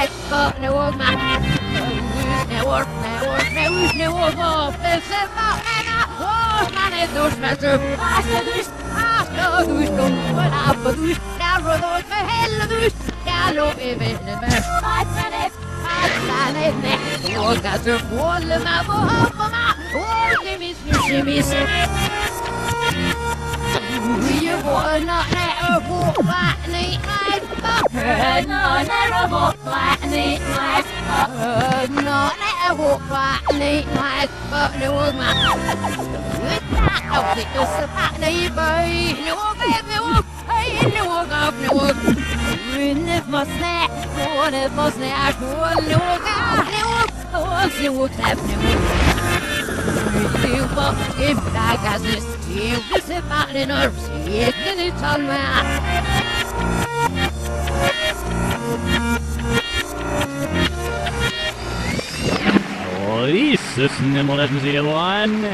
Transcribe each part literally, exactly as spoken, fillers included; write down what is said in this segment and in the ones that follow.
night, but no one man. Never, never, never, never, never, it's about and oh, man, it's those matter. After this, after this, don't put up a douche. Now, those for hell, douche. Now, no, even the best. My planet, my planet, next. Oh, that's a wall, and I'm a half of my. Oh, she miss me, she miss you want not never walk back, neat life. No, never walk back, neat life. No, never walk back, neat life. But no man. With that, I'll take us a back, neat boy. No, baby, walk. Hey, no, walk up, no, walk. If my snack, one if my snack, one, no, walk out, no, walk. Oh, no, walk, no, walk. You fucking black as this team, this is about in our seat, and it's on my. Jesus, nimmerletten Sie allein.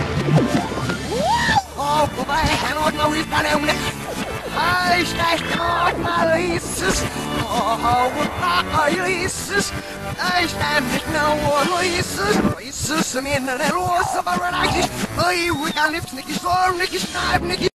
Oh, wobei, Herr Maurice, meine Junge. Ich steig dort mal, Jesus. Oh, wobei, Jesus. Ich stand nicht nur, Jesus. Jesus, mir in der Rose, aber eigentlich. Oh, ich kann nicht, nicht gestorben, nicht geschneit, nicht.